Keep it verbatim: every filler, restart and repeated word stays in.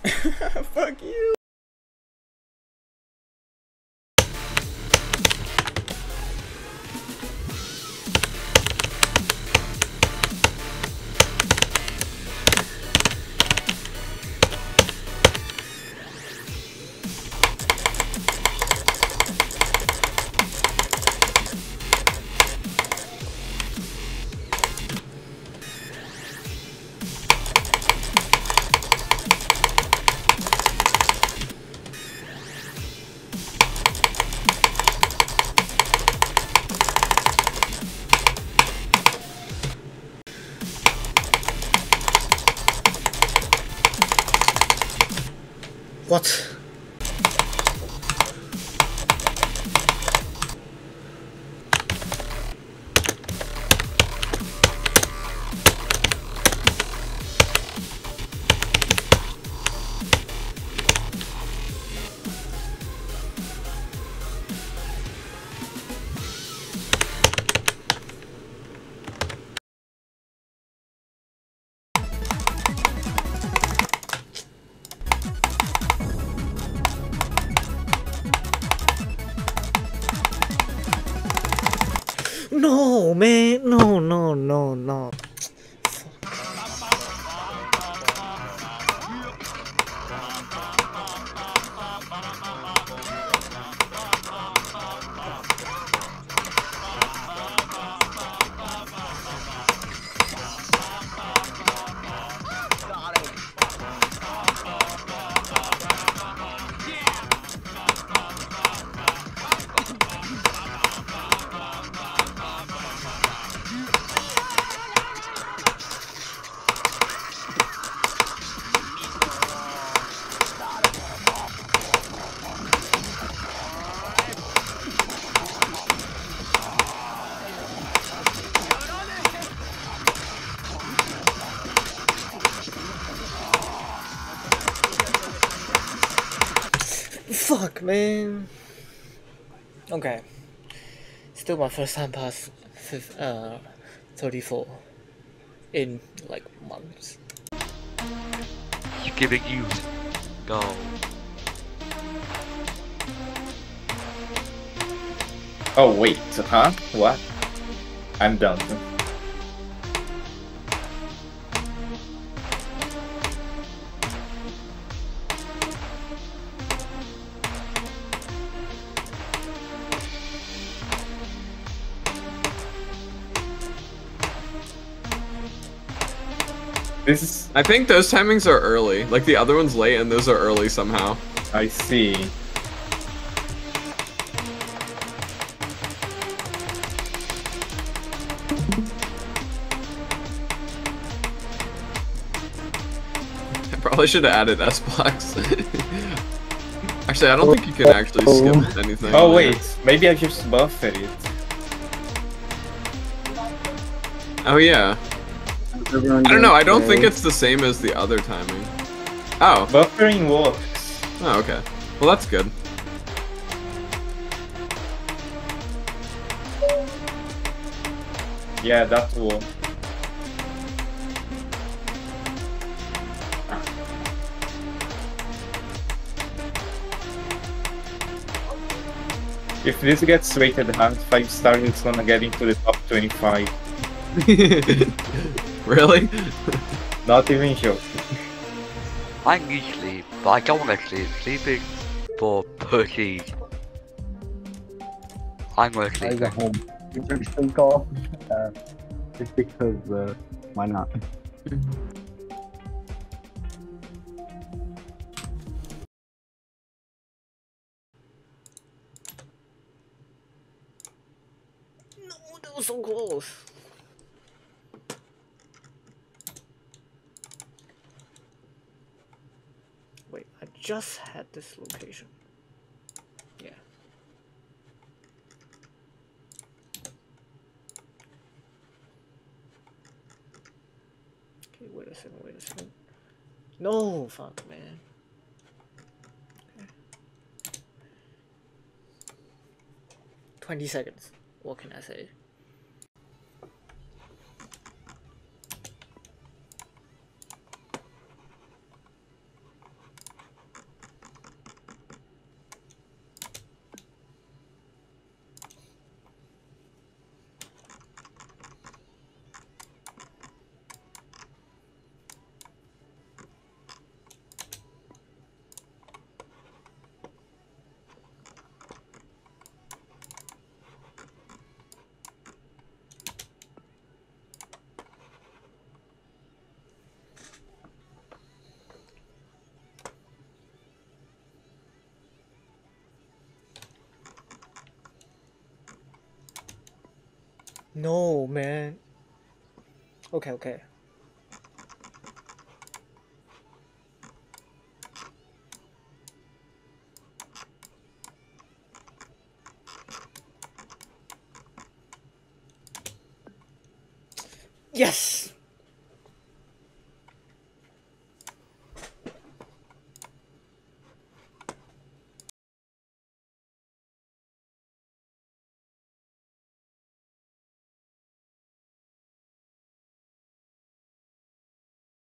Fuck you. What? No, man. No, no, no, no. Fuck, man. Okay. Still my first time past uh, thirty-four in like months. Giving you go. Oh wait, huh? What? I'm done. This is... I think those timings are early. Like the other one's late and those are early somehow. I see. I probably should have added S-blocks. Actually, I don't think you can actually skip anything. Oh there. wait, maybe I just buffered it. Oh yeah. I don't know, I don't think it's the same as the other timing. Oh. Buffering works. Oh, okay. Well, that's good. Yeah, that will. If this gets rated hard five stars, it's gonna get into the top twenty-five. Really? Not even joking. I need sleep, but I don't want to sleep. Sleeping for pussy. I'm gonna I sleep. go home. You can still call. Uh, just because, uh, why not? No, that was so close. Wait, I just had this location. Yeah. Okay, wait a second, wait a second. No, fuck, man. Okay. twenty seconds. What can I say? No, man. Okay, okay. Yes!